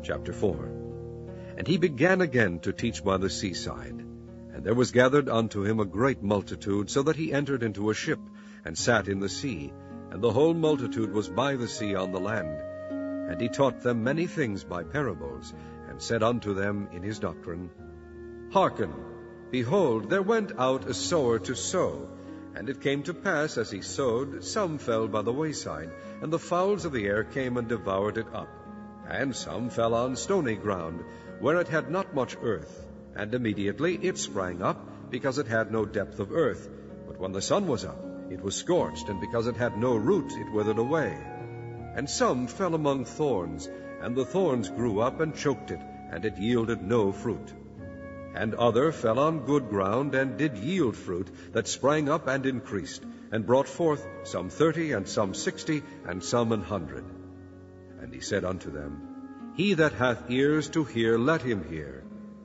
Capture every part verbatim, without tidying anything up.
Chapter four. And he began again to teach by the seaside. And there was gathered unto him a great multitude, so that he entered into a ship, and sat in the sea, and the whole multitude was by the sea on the land. And he taught them many things by parables, and said unto them in his doctrine, Hearken, behold, there went out a sower to sow. And it came to pass, as he sowed, some fell by the wayside, and the fowls of the air came and devoured it up. And some fell on stony ground, where it had not much earth. And immediately it sprang up, because it had no depth of earth. But when the sun was up, it was scorched, and because it had no root, it withered away. And some fell among thorns, and the thorns grew up and choked it, and it yielded no fruit. And other fell on good ground, and did yield fruit, that sprang up and increased, and brought forth some thirty, and some sixty, and some an hundred. And he said unto them, He that hath ears to hear, let him hear.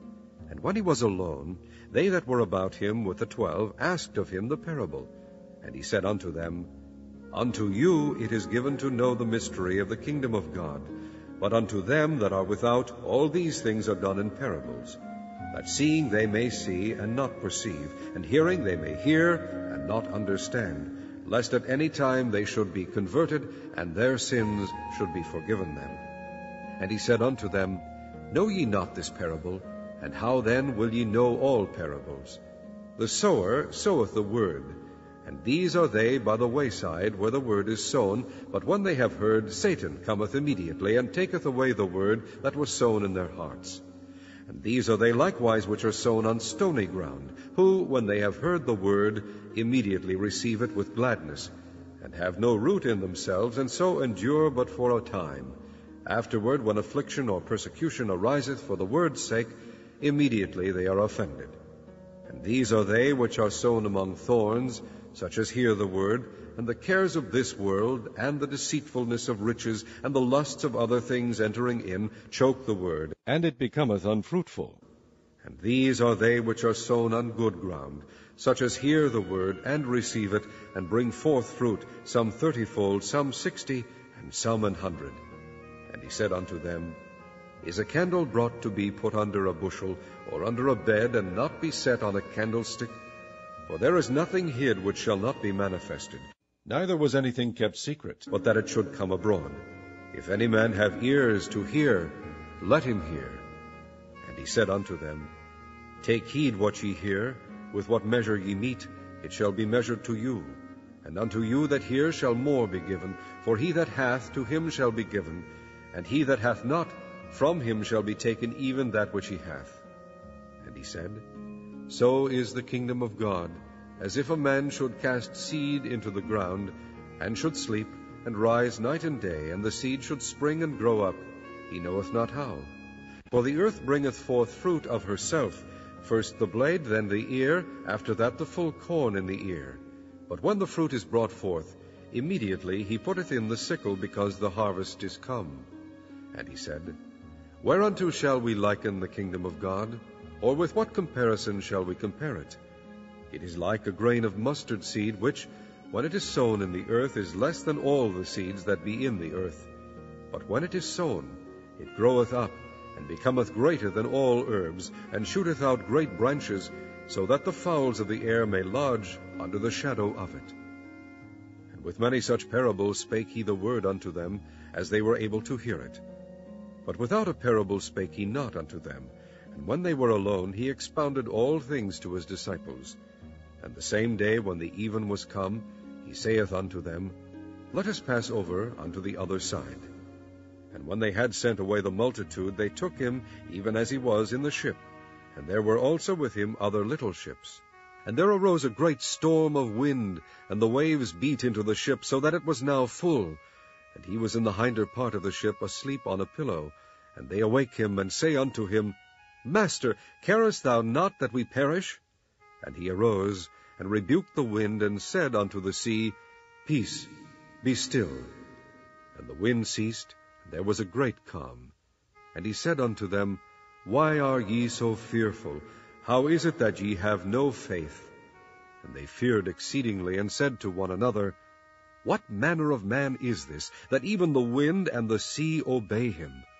And when he was alone, they that were about him with the twelve asked of him the parable. And he said unto them, Unto you it is given to know the mystery of the kingdom of God, but unto them that are without all these things are done in parables, that seeing they may see and not perceive, and hearing they may hear and not understand, lest at any time they should be converted, and their sins should be forgiven them. And he said unto them, Know ye not this parable? And how then will ye know all parables? The sower soweth the word, and these are they by the wayside where the word is sown, but when they have heard, Satan cometh immediately, and taketh away the word that was sown in their hearts. And these are they likewise which are sown on stony ground, who, when they have heard the word, immediately receive it with gladness, and have no root in themselves, and so endure but for a time. Afterward, when affliction or persecution ariseth for the word's sake, immediately they are offended. And these are they which are sown among thorns, such as hear the word, and the cares of this world, and the deceitfulness of riches, and the lusts of other things entering in, choke the word, and it becometh unfruitful. And these are they which are sown on good ground, such as hear the word, and receive it, and bring forth fruit, some thirtyfold, some sixty, and some an hundred. And he said unto them, Is a candle brought to be put under a bushel, or under a bed, and not be set on a candlestick? For there is nothing hid which shall not be manifested, neither was anything kept secret, but that it should come abroad. If any man have ears to hear, let him hear. And he said unto them, Take heed what ye hear, with what measure ye mete, it shall be measured to you. And unto you that hear shall more be given, for he that hath, to him shall be given, and he that hath not, from him shall be taken even that which he hath. And he said, So is the kingdom of God, as if a man should cast seed into the ground, and should sleep, and rise night and day, and the seed should spring and grow up, he knoweth not how. For the earth bringeth forth fruit of herself, first the blade, then the ear, after that the full corn in the ear. But when the fruit is brought forth, immediately he putteth in the sickle, because the harvest is come. And he said, Whereunto shall we liken the kingdom of God? Or with what comparison shall we compare it? It is like a grain of mustard seed, which, when it is sown in the earth, is less than all the seeds that be in the earth. But when it is sown, it groweth up, and becometh greater than all herbs, and shooteth out great branches, so that the fowls of the air may lodge under the shadow of it. And with many such parables spake he the word unto them, as they were able to hear it. But without a parable spake he not unto them. And when they were alone, he expounded all things to his disciples. And the same day, when the even was come, he saith unto them, Let us pass over unto the other side. And when they had sent away the multitude, they took him, even as he was, in the ship. And there were also with him other little ships. And there arose a great storm of wind, and the waves beat into the ship, so that it was now full. And he was in the hinder part of the ship, asleep on a pillow. And they awake him, and say unto him, Master, carest thou not that we perish? And he arose, and rebuked the wind, and said unto the sea, Peace, be still. And the wind ceased, and there was a great calm. And he said unto them, Why are ye so fearful? How is it that ye have no faith? And they feared exceedingly, and said to one another, What manner of man is this, that even the wind and the sea obey him?